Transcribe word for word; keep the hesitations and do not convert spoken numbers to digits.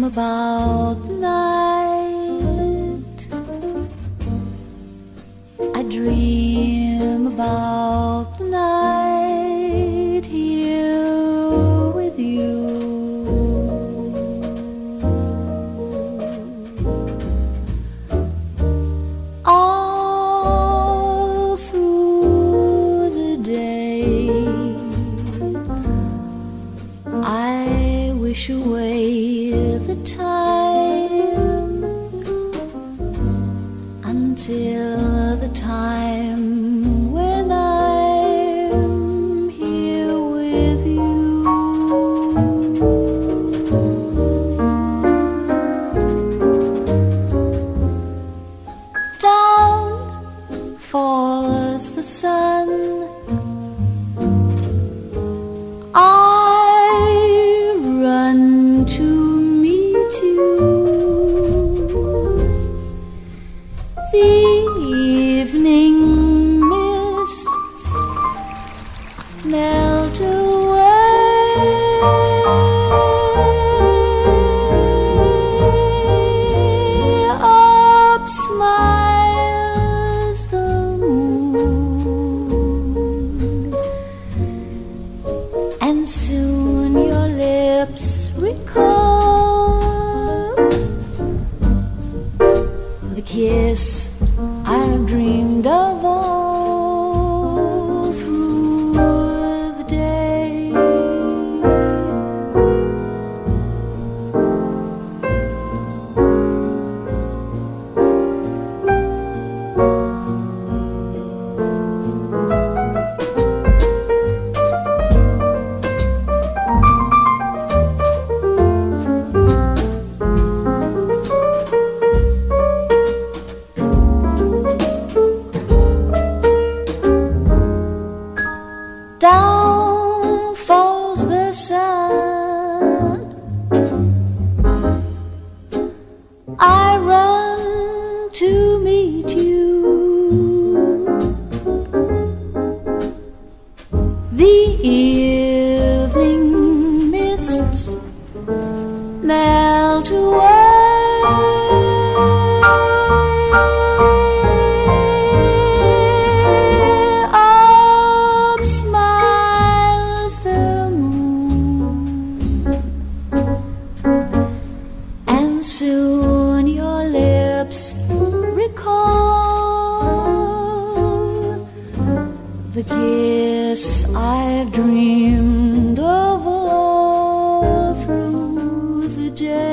about the night. I dream about the night here with you. All through the day I wish away the time until the time when I'm here with you. Down falls the sun, I run to meet you. The evening mists melt away. Up smiles the moon, and soon your lips recall the kiss I've dreamed of all through the day. Down falls the sun, I run to meet you. The evening mists melt away. Soon your lips recall the kiss I've dreamed of all through the day.